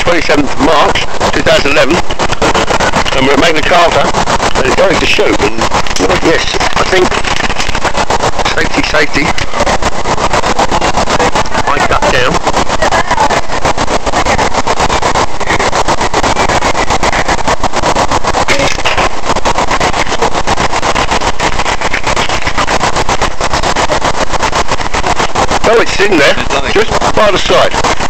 27th of March 2011, and we're at Magna Carta, and it's going to shoot, and yes, I think, safety, I cut down. Oh, it's in there, just by the side.